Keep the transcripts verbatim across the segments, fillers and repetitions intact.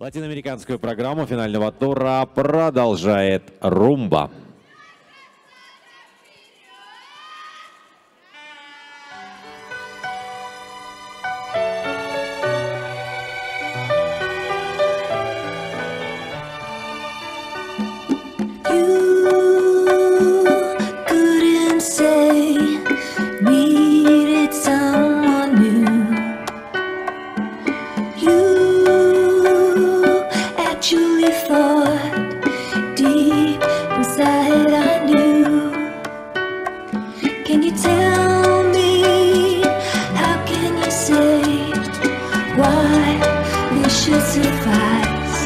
Латиноамериканскую программу финального тура продолжает румба. Can you tell me, how can you say why this should suffice?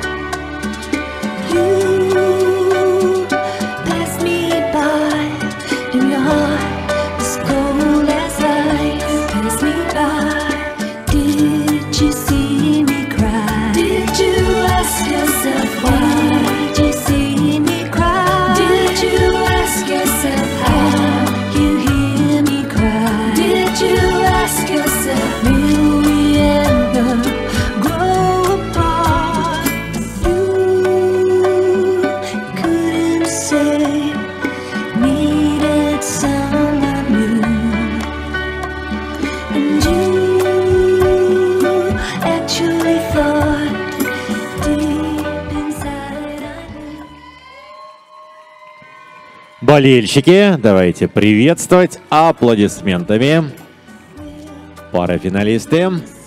You passed me by, and your heart is cold as ice. Passed me by, did you see me cry? Did you ask yourself why? Did you see me cry? Did you ask yourself how? Will we ever grow apart? You couldn't say, needed someone new, and you actually thought deep inside I knew. Болельщики, давайте приветствовать аплодисментами пара финалисты.